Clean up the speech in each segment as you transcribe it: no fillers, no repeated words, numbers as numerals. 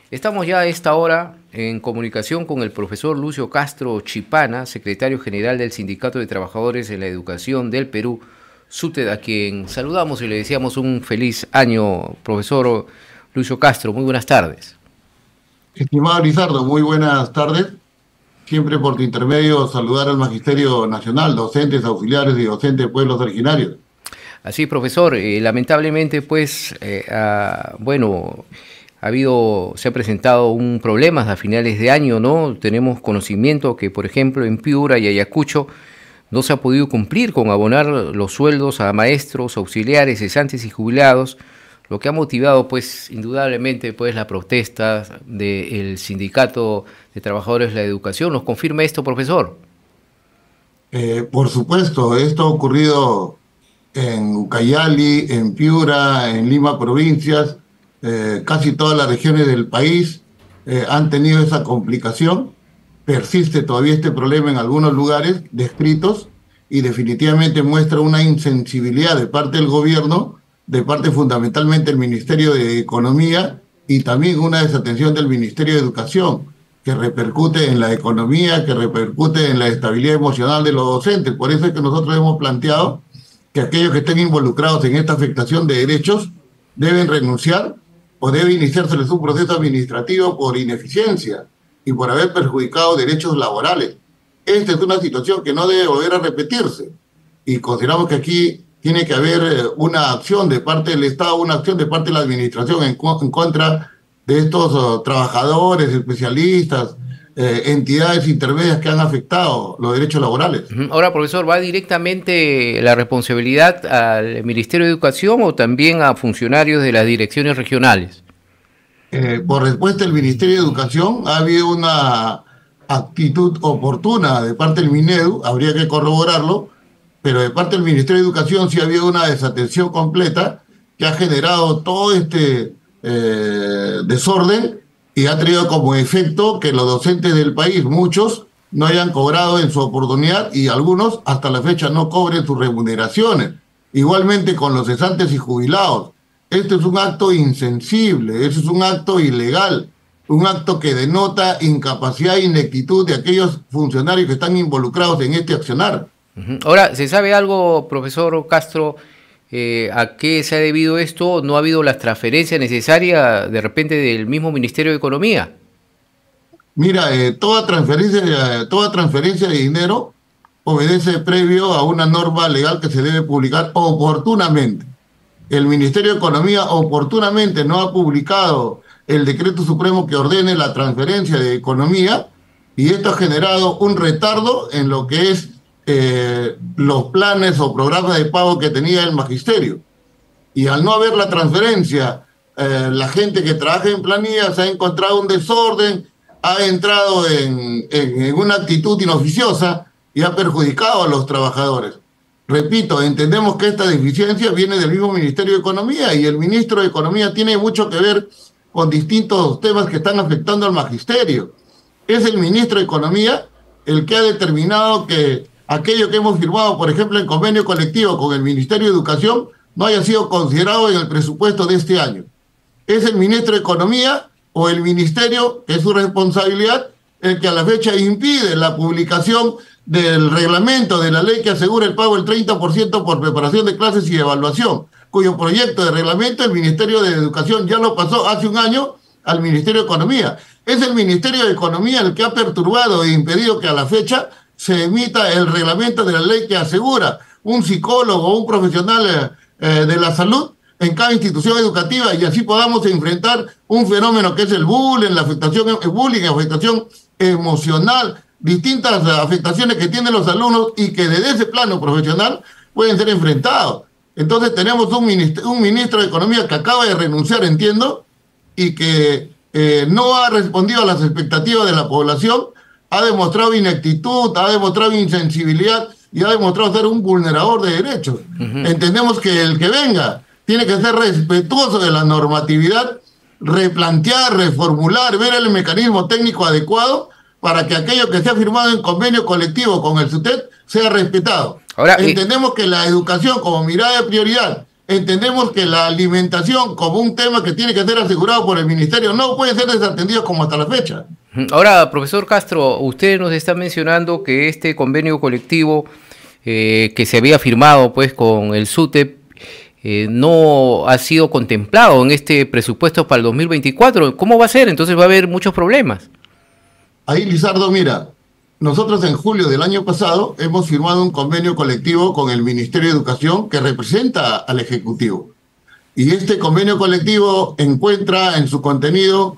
Estamos ya a esta hora en comunicación con el profesor Lucio Castro Chipana, secretario general del Sindicato de Trabajadores en la Educación del Perú, SUTED, a quien saludamos y le deseamos un feliz año, profesor Lucio Castro. Muy buenas tardes. Estimado Lizardo, muy buenas tardes. Siempre por tu intermedio saludar al Magisterio Nacional, docentes, auxiliares y docentes de pueblos originarios. Así, profesor, lamentablemente, pues, se ha presentado un problema a finales de año, ¿no? Tenemos conocimiento que, por ejemplo, en Piura y Ayacucho no se ha podido cumplir con abonar los sueldos a maestros, auxiliares, cesantes y jubilados, lo que ha motivado, pues, indudablemente, pues, la protesta del Sindicato de Trabajadores de la Educación. ¿Nos confirma esto, profesor? Por supuesto, esto ha ocurrido en Ucayali, en Piura, en Lima, provincias, casi todas las regiones del país han tenido esa complicación. Persiste todavía este problema en algunos lugares descritos y definitivamente muestra una insensibilidad de parte del gobierno, de parte fundamentalmente del Ministerio de Economía y también una desatención del Ministerio de Educación, que repercute en la economía, que repercute en la estabilidad emocional de los docentes. Por eso es que nosotros hemos planteado que aquellos que estén involucrados en esta afectación de derechos deben renunciar o debe iniciárseles un proceso administrativo por ineficiencia y por haber perjudicado derechos laborales. Esta es una situación que no debe volver a repetirse y consideramos que aquí tiene que haber una acción de parte del Estado, una acción de parte de la administración en contra de estos trabajadores, especialistas, entidades intermedias que han afectado los derechos laborales. Ahora, profesor, ¿va directamente la responsabilidad al Ministerio de Educación o también a funcionarios de las direcciones regionales? Por respuesta del Ministerio de Educación, ha habido una actitud oportuna de parte del Minedu, habría que corroborarlo, pero de parte del Ministerio de Educación sí ha habido una desatención completa que ha generado todo este desorden y ha traído como efecto que los docentes del país, muchos, no hayan cobrado en su oportunidad y algunos hasta la fecha no cobren sus remuneraciones. Igualmente con los cesantes y jubilados. Este es un acto insensible, este es un acto ilegal, un acto que denota incapacidad e ineptitud de aquellos funcionarios que están involucrados en este accionar. Ahora, ¿se sabe algo, profesor Castro, a qué se ha debido esto? ¿No ha habido la transferencia necesaria de repente del mismo Ministerio de Economía? Mira, toda transferencia de dinero obedece previo a una norma legal que se debe publicar oportunamente. El Ministerio de Economía oportunamente no ha publicado el decreto supremo que ordene la transferencia de economía y esto ha generado un retardo en lo que es los planes o programas de pago que tenía el magisterio. Y al no haber la transferencia, la gente que trabaja en planillas ha encontrado un desorden, ha entrado en una actitud inoficiosa y ha perjudicado a los trabajadores. Repito, entendemos que esta deficiencia viene del mismo Ministerio de Economía y el ministro de Economía tiene mucho que ver con distintos temas que están afectando al magisterio. Es el ministro de Economía el que ha determinado que aquello que hemos firmado, por ejemplo, en convenio colectivo con el Ministerio de Educación, no haya sido considerado en el presupuesto de este año. Es el ministro de Economía o el ministerio, que es su responsabilidad, el que a la fecha impide la publicación del reglamento de la ley que asegura el pago del 30% por preparación de clases y evaluación, cuyo proyecto de reglamento el Ministerio de Educación ya lo pasó hace un año al Ministerio de Economía. Es el Ministerio de Economía el que ha perturbado e impedido que a la fecha se emita el reglamento de la ley que asegura un psicólogo o un profesional de la salud en cada institución educativa y así podamos enfrentar un fenómeno que es el bullying, la afectación emocional, distintas afectaciones que tienen los alumnos y que desde ese plano profesional pueden ser enfrentados. Entonces tenemos un ministro de Economía que acaba de renunciar, entiendo, y que no ha respondido a las expectativas de la población, ha demostrado ineptitud, ha demostrado insensibilidad y ha demostrado ser un vulnerador de derechos. Entendemos que el que venga tiene que ser respetuoso de la normatividad, replantear, reformular, ver el mecanismo técnico adecuado para que aquello que se ha firmado en convenio colectivo con el SUTED sea respetado. Ahora, entendemos que la educación como mirada de prioridad entendemos que la alimentación como un tema que tiene que ser asegurado por el ministerio no puede ser desatendido como hasta la fecha. Ahora, profesor Castro, usted nos está mencionando que este convenio colectivo que se había firmado pues con el SUTEP no ha sido contemplado en este presupuesto para el 2024. ¿Cómo va a ser? Entonces va a haber muchos problemas. Ahí, Lizardo, mira, nosotros en julio del año pasado hemos firmado un convenio colectivo con el Ministerio de Educación que representa al Ejecutivo. Y este convenio colectivo encuentra en su contenido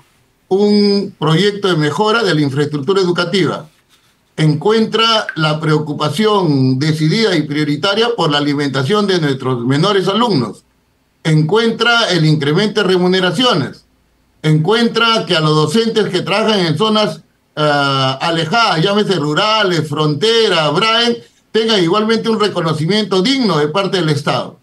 un proyecto de mejora de la infraestructura educativa. Encuentra la preocupación decidida y prioritaria por la alimentación de nuestros menores alumnos. Encuentra el incremento de remuneraciones. Encuentra que a los docentes que trabajan en zonas alejadas, llámese rurales, frontera, BRAEN, tengan igualmente un reconocimiento digno de parte del Estado.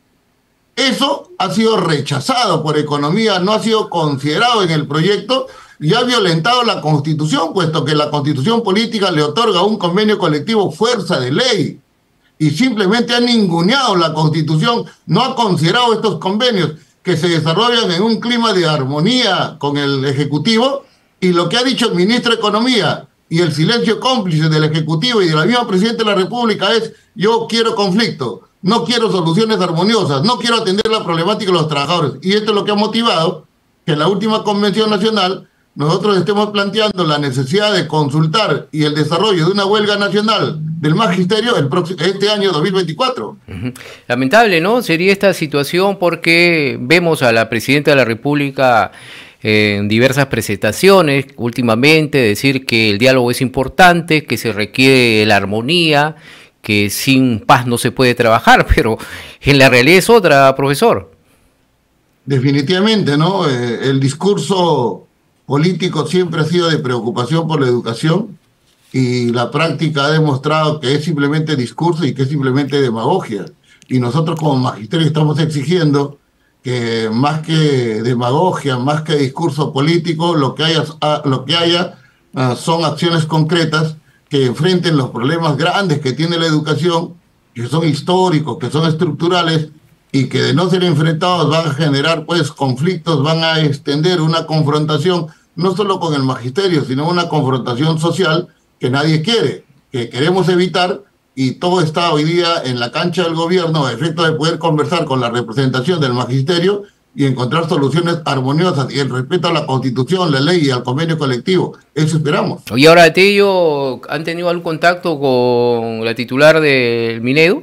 Eso ha sido rechazado por Economía, no ha sido considerado en el proyecto y ha violentado la Constitución, puesto que la Constitución política le otorga a un convenio colectivo fuerza de ley y simplemente ha ninguneado la Constitución, no ha considerado estos convenios que se desarrollan en un clima de armonía con el Ejecutivo. Y lo que ha dicho el ministro de Economía y el silencio cómplice del Ejecutivo y de la misma Presidenta de la República es: yo quiero conflicto, no quiero soluciones armoniosas, no quiero atender la problemática de los trabajadores. Y esto es lo que ha motivado que en la última Convención Nacional nosotros estemos planteando la necesidad de consultar y el desarrollo de una huelga nacional del magisterio este año 2024. Lamentable, ¿no? Sería esta situación porque vemos a la Presidenta de la República en diversas presentaciones últimamente decir que el diálogo es importante, que se requiere la armonía, que sin paz no se puede trabajar, pero en la realidad es otra, profesor. Definitivamente, ¿no? El discurso político siempre ha sido de preocupación por la educación y la práctica ha demostrado que es simplemente discurso y que es simplemente demagogia. Y nosotros como magisterio estamos exigiendo que más que demagogia, más que discurso político, lo que haya son acciones concretas que enfrenten los problemas grandes que tiene la educación, que son históricos, que son estructurales, y que de no ser enfrentados van a generar pues conflictos, van a extender una confrontación, no solo con el magisterio, sino una confrontación social que nadie quiere, que queremos evitar. Y todo está hoy día en la cancha del gobierno a efecto de poder conversar con la representación del magisterio y encontrar soluciones armoniosas y el respeto a la Constitución, la ley y al convenio colectivo. Eso esperamos. Y ahora, Tello, ¿han tenido algún contacto con la titular del Minedu?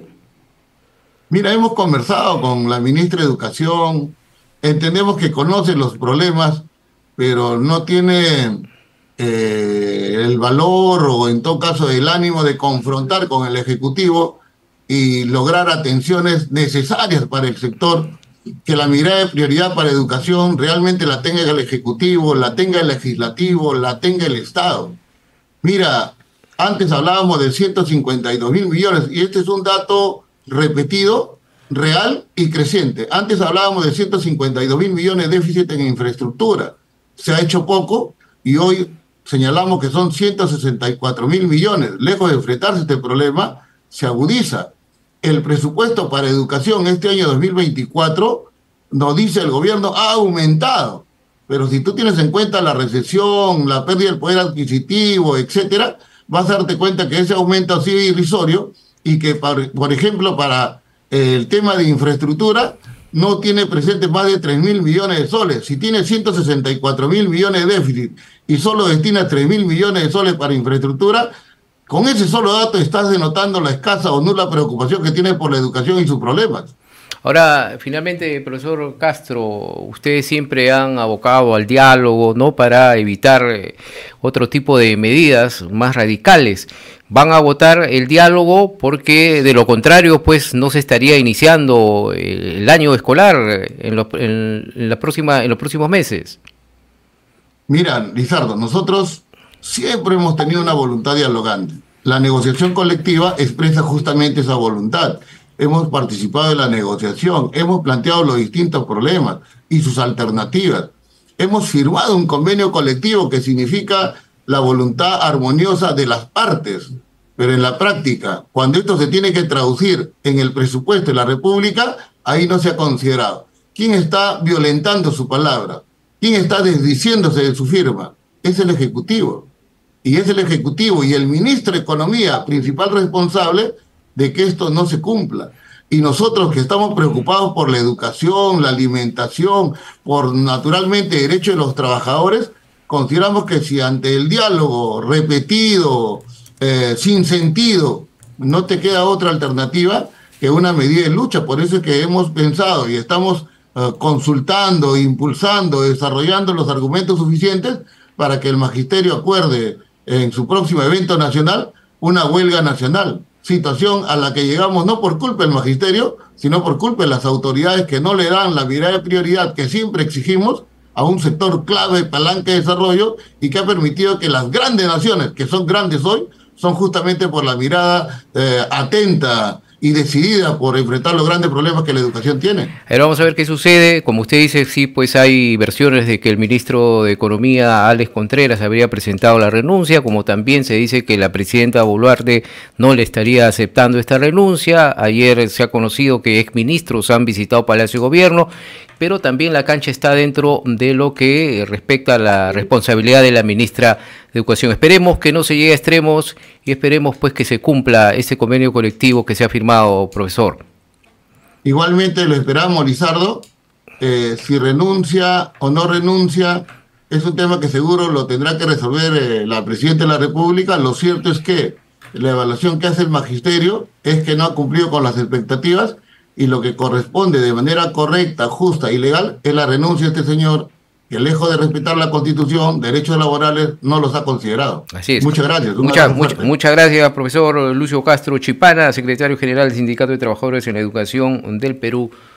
Mira, hemos conversado con la ministra de Educación, entendemos que conoce los problemas, pero no tiene el valor o en todo caso el ánimo de confrontar con el Ejecutivo y lograr atenciones necesarias para el sector, que la mirada de prioridad para educación realmente la tenga el Ejecutivo, la tenga el Legislativo, la tenga el Estado. Mira, antes hablábamos de 152.000 millones y este es un dato repetido, real y creciente. Antes hablábamos de 152.000 millones de déficit en infraestructura. Se ha hecho poco y hoy señalamos que son 164.000 millones. Lejos de enfrentarse este problema, se agudiza. El presupuesto para educación este año 2024, nos dice el gobierno, ha aumentado. Pero si tú tienes en cuenta la recesión, la pérdida del poder adquisitivo, etcétera, vas a darte cuenta que ese aumento ha sido irrisorio y que, por ejemplo, para el tema de infraestructura, no tiene presente más de 3.000 millones de soles. Si tiene 164.000 millones de déficit y solo destina 3.000 millones de soles para infraestructura, con ese solo dato estás denotando la escasa o nula preocupación que tiene por la educación y sus problemas. Ahora, finalmente, profesor Castro, ustedes siempre han abocado al diálogo, ¿no?, para evitar otro tipo de medidas más radicales. Van a votar el diálogo porque de lo contrario, pues, no se estaría iniciando el año escolar en los próximos meses. Mira, Lizardo, nosotros siempre hemos tenido una voluntad dialogante. La negociación colectiva expresa justamente esa voluntad. Hemos participado en la negociación, hemos planteado los distintos problemas y sus alternativas. Hemos firmado un convenio colectivo que significa la voluntad armoniosa de las partes, pero en la práctica, cuando esto se tiene que traducir en el presupuesto de la República, ahí no se ha considerado. ¿Quién está violentando su palabra? ¿Quién está desdiciéndose de su firma? Es el Ejecutivo. Y es el Ejecutivo y el ministro de Economía, principal responsable de que esto no se cumpla. Y nosotros que estamos preocupados por la educación, la alimentación, por naturalmente derechos de los trabajadores, consideramos que si ante el diálogo repetido, sin sentido, no te queda otra alternativa que una medida de lucha. Por eso es que hemos pensado y estamos consultando, impulsando, desarrollando los argumentos suficientes para que el magisterio acuerde en su próximo evento nacional una huelga nacional. Situación a la que llegamos no por culpa del magisterio, sino por culpa de las autoridades que no le dan la mirada de prioridad que siempre exigimos a un sector clave, palanca de desarrollo, y que ha permitido que las grandes naciones, que son grandes hoy, son justamente por la mirada atenta y decidida por enfrentar los grandes problemas que la educación tiene. Pero vamos a ver qué sucede. Como usted dice, sí, pues hay versiones de que el ministro de Economía, Alex Contreras, habría presentado la renuncia, como también se dice que la presidenta Boluarte no le estaría aceptando esta renuncia. Ayer se ha conocido que exministros han visitado Palacio de Gobierno, pero también la cancha está dentro de lo que respecta a la responsabilidad de la ministra de Educación. Esperemos que no se llegue a extremos y esperemos pues que se cumpla ese convenio colectivo que se ha firmado, profesor. Igualmente lo esperamos, Lizardo. Si renuncia o no renuncia, es un tema que seguro lo tendrá que resolver la Presidenta de la República. Lo cierto es que la evaluación que hace el magisterio es que no ha cumplido con las expectativas, y lo que corresponde de manera correcta, justa y legal es la renuncia de este señor, que lejos de respetar la Constitución, derechos laborales, no los ha considerado. Así es. Muchas gracias. Muchas gracias, profesor Lucio Castro Chipana, secretario general del Sindicato de Trabajadores en la Educación del Perú.